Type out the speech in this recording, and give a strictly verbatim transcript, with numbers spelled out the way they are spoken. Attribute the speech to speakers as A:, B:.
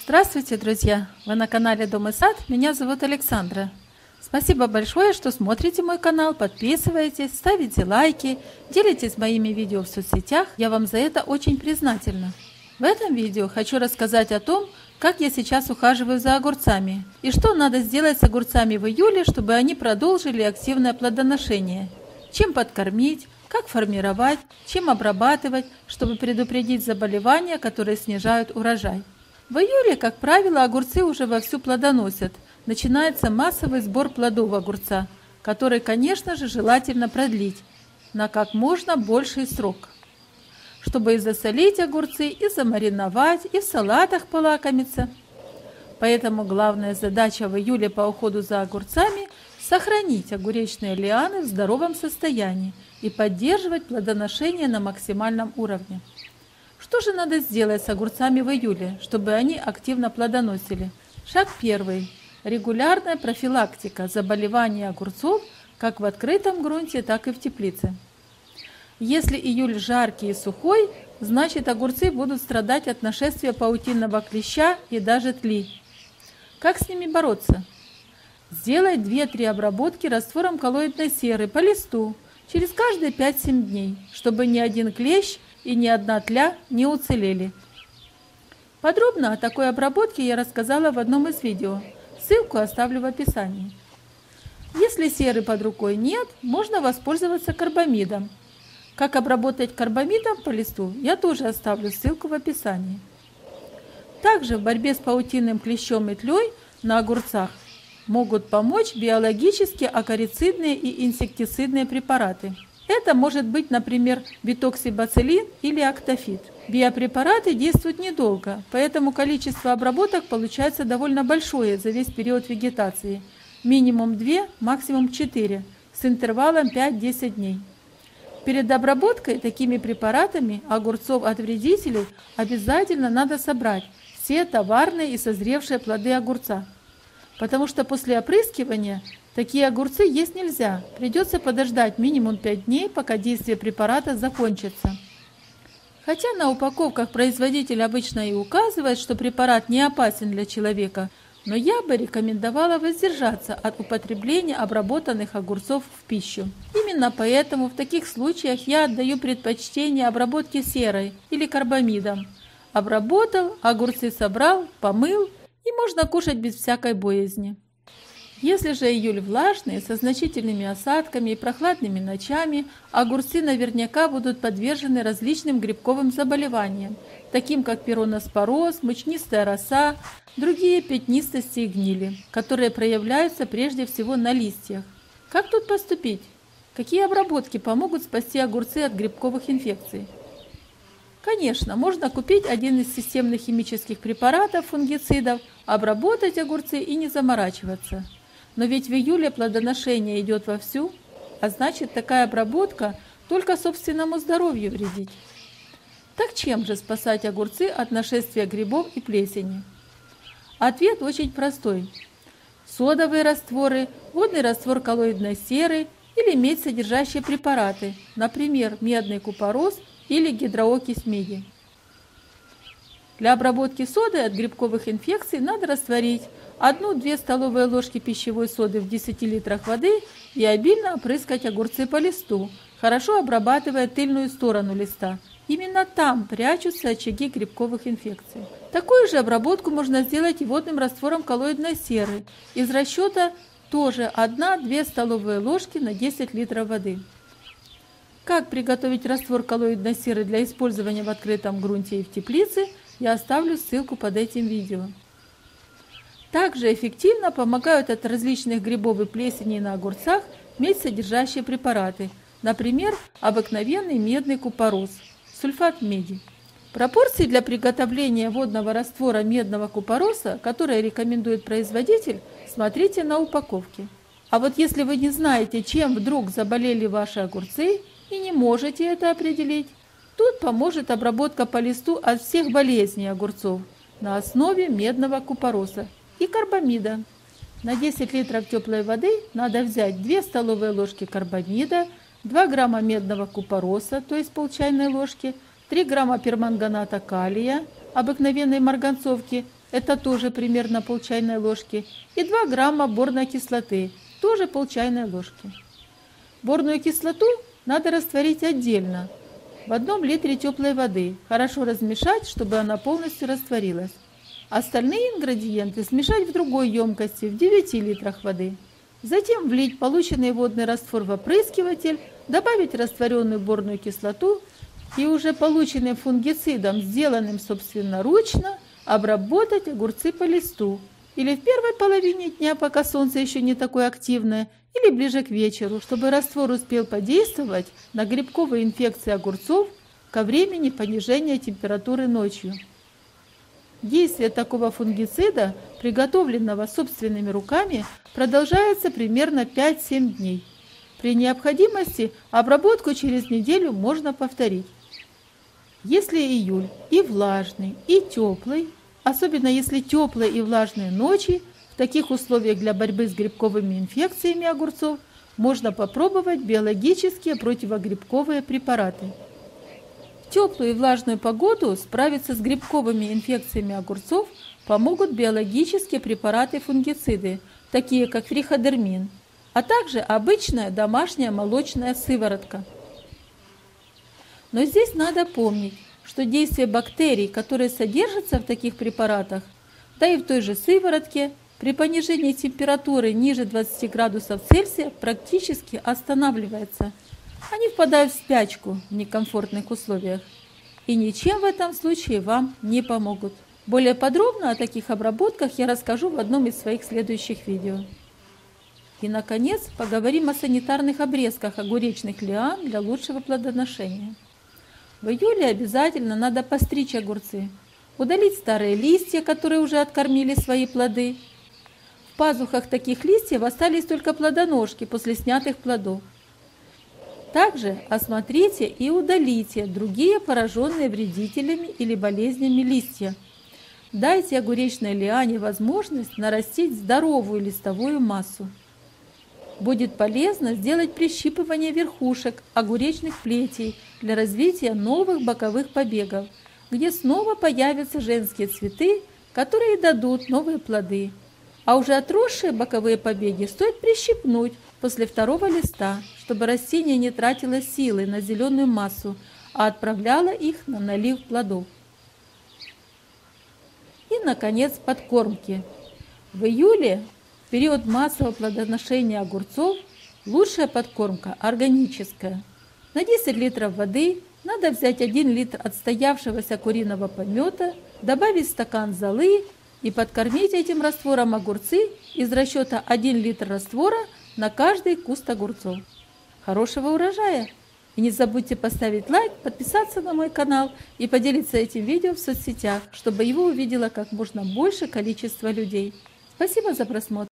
A: Здравствуйте, друзья! Вы на канале Дом и Сад. Меня зовут Александра. Спасибо большое, что смотрите мой канал, подписываетесь, ставите лайки, делитесь моими видео в соцсетях. Я вам за это очень признательна. В этом видео хочу рассказать о том, как я сейчас ухаживаю за огурцами и что надо сделать с огурцами в июле, чтобы они продолжили активное плодоношение. Чем подкормить, как формировать, чем обрабатывать, чтобы предупредить заболевания, которые снижают урожай. В июле, как правило, огурцы уже вовсю плодоносят. Начинается массовый сбор плодов огурца, который, конечно же, желательно продлить на как можно больший срок, чтобы и засолить огурцы, и замариновать, и в салатах полакомиться. Поэтому главная задача в июле по уходу за огурцами – сохранить огуречные лианы в здоровом состоянии и поддерживать плодоношение на максимальном уровне. Что же надо сделать с огурцами в июле, чтобы они активно плодоносили? Шаг первый. Регулярная профилактика заболеваний огурцов как в открытом грунте, так и в теплице. Если июль жаркий и сухой, значит огурцы будут страдать от нашествия паутинного клеща и даже тли. Как с ними бороться? Сделать две-три обработки раствором коллоидной серы по листу через каждые пять-семь дней, чтобы ни один клещ и ни одна тля не уцелели. Подробно о такой обработке я рассказала в одном из видео. Ссылку оставлю в описании. Если серы под рукой нет, можно воспользоваться карбамидом. Как обработать карбамидом по листу, я тоже оставлю ссылку в описании. Также в борьбе с паутинным клещом и тлей на огурцах могут помочь биологически акарицидные и инсектицидные препараты. Это может быть, например, битоксибацилин или актофит. Биопрепараты действуют недолго, поэтому количество обработок получается довольно большое за весь период вегетации. Минимум две, максимум четыре, с интервалом пять-десять дней. Перед обработкой такими препаратами огурцов от вредителей обязательно надо собрать все товарные и созревшие плоды огурца. Потому что после опрыскивания такие огурцы есть нельзя. Придется подождать минимум пять дней, пока действие препарата закончится. Хотя на упаковках производитель обычно и указывает, что препарат не опасен для человека, но я бы рекомендовала воздержаться от употребления обработанных огурцов в пищу. Именно поэтому в таких случаях я отдаю предпочтение обработке серой или карбамидом. Обработал, огурцы собрал, помыл, и можно кушать без всякой боязни. Если же июль влажный, со значительными осадками и прохладными ночами, огурцы наверняка будут подвержены различным грибковым заболеваниям, таким как пироноспороз, мучнистая роса, другие пятнистости и гнили, которые проявляются прежде всего на листьях. Как тут поступить? Какие обработки помогут спасти огурцы от грибковых инфекций? Конечно, можно купить один из системных химических препаратов, фунгицидов, обработать огурцы и не заморачиваться. Но ведь в июле плодоношение идет вовсю, а значит, такая обработка только собственному здоровью вредит. Так чем же спасать огурцы от нашествия грибов и плесени? Ответ очень простой. Содовые растворы, водный раствор коллоидной серы или медь, содержащие препараты, например, медный купорос или гидроокись меди. Для обработки соды от грибковых инфекций надо растворить одну-две столовые ложки пищевой соды в десяти литрах воды и обильно опрыскать огурцы по листу, хорошо обрабатывая тыльную сторону листа. Именно там прячутся очаги грибковых инфекций. Такую же обработку можно сделать и водным раствором коллоидной серы. Из расчета тоже одна-две столовые ложки на десять литров воды. Как приготовить раствор коллоидной серы для использования в открытом грунте и в теплице, я оставлю ссылку под этим видео. Также эффективно помогают от различных грибов и плесени на огурцах медь, содержащие препараты, например, обыкновенный медный купорос, сульфат меди. Пропорции для приготовления водного раствора медного купороса, которые рекомендует производитель, смотрите на упаковке. А вот если вы не знаете, чем вдруг заболели ваши огурцы и не можете это определить, тут поможет обработка по листу от всех болезней огурцов на основе медного купороса и карбамида. На десять литров теплой воды надо взять две столовые ложки карбамида, два грамма медного купороса, то есть пол чайной ложки, три грамма перманганата калия, обыкновенной марганцовки, это тоже примерно пол чайной ложки, и два грамма борной кислоты, тоже пол чайной ложки. Борную кислоту надо растворить отдельно, в одном литре теплой воды, хорошо размешать, чтобы она полностью растворилась. Остальные ингредиенты смешать в другой емкости в девяти литрах воды. Затем влить полученный водный раствор в опрыскиватель, добавить растворенную борную кислоту и уже полученным фунгицидом, сделанным собственноручно, обработать огурцы по листу. Или в первой половине дня, пока солнце еще не такое активное, или ближе к вечеру, чтобы раствор успел подействовать на грибковые инфекции огурцов ко времени понижения температуры ночью. Действие такого фунгицида, приготовленного собственными руками, продолжается примерно пять-семь дней. При необходимости обработку через неделю можно повторить. Если июль и влажный, и теплый, особенно если теплые и влажные ночи, в таких условиях для борьбы с грибковыми инфекциями огурцов можно попробовать биологические противогрибковые препараты. В теплую и влажную погоду справиться с грибковыми инфекциями огурцов помогут биологические препараты-фунгициды, такие как триходермин, а также обычная домашняя молочная сыворотка. Но здесь надо помнить, что действие бактерий, которые содержатся в таких препаратах, да и в той же сыворотке, при понижении температуры ниже двадцати градусов Цельсия практически останавливается. Они впадают в спячку в некомфортных условиях и ничем в этом случае вам не помогут. Более подробно о таких обработках я расскажу в одном из своих следующих видео. И, наконец, поговорим о санитарных обрезках огуречных лиан для лучшего плодоношения. В июле обязательно надо постричь огурцы, удалить старые листья, которые уже откормили свои плоды. В пазухах таких листьев остались только плодоножки после снятых плодов. Также осмотрите и удалите другие пораженные вредителями или болезнями листья. Дайте огуречной лиане возможность нарастить здоровую листовую массу. Будет полезно сделать прищипывание верхушек огуречных плетей для развития новых боковых побегов, где снова появятся женские цветы, которые дадут новые плоды. А уже отросшие боковые побеги стоит прищипнуть после второго листа, чтобы растение не тратило силы на зеленую массу, а отправляло их на налив плодов. И, наконец, подкормки. В июле, в период массового плодоношения огурцов, лучшая подкормка органическая. На десять литров воды надо взять один литр отстоявшегося куриного помета, добавить стакан золы и подкормить этим раствором огурцы из расчета один литр раствора на каждый куст огурцов. Хорошего урожая! И не забудьте поставить лайк, подписаться на мой канал и поделиться этим видео в соцсетях, чтобы его увидело как можно больше количество людей. Спасибо за просмотр!